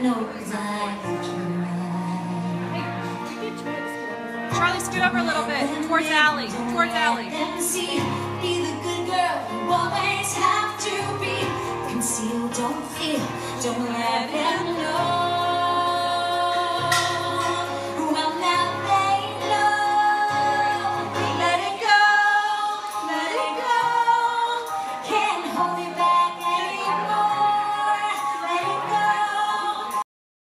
knows I can. Charlie, scoot over a little bit. Towards Allie. Towards Allie. Be the good girl you always have to be. Conceal, don't feel, don't let him know.